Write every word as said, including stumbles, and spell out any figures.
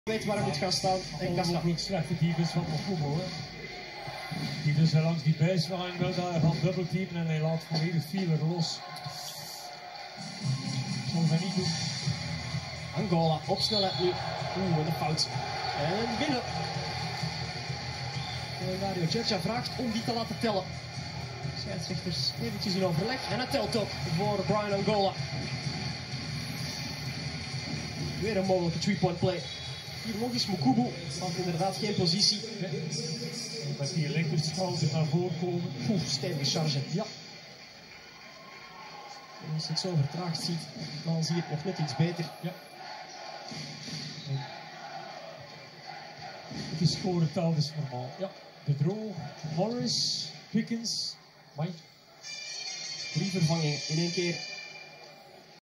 weet waar hij moet gaan staan en kan staan. Ook slechte defense van Mokubo. Die dus langs die baseline wil daar gaan dubbelteamen en hij laat volledig Feeler los. Dat zal hij niet doen. Angola opsnellen nu. Oeh, wat een fout. En binnen. En Dario Ceccia vraagt om die te laten tellen. Scheidsrechters eventjes in overleg en het telt op voor Brian Angola. Weer een mogelijke three-point play. Hier nog eens Mokubo, had inderdaad geen positie. Met die linkerschouder naar voren komen. Oeh, stevige charge. Ja. En als je het zo vertraagd ziet, dan zie je het nog net iets beter. Ja. Het is scoretal, dus normaal. Ja. De Droog, Morris, Pickens, Mike. Drie vervangingen in één keer.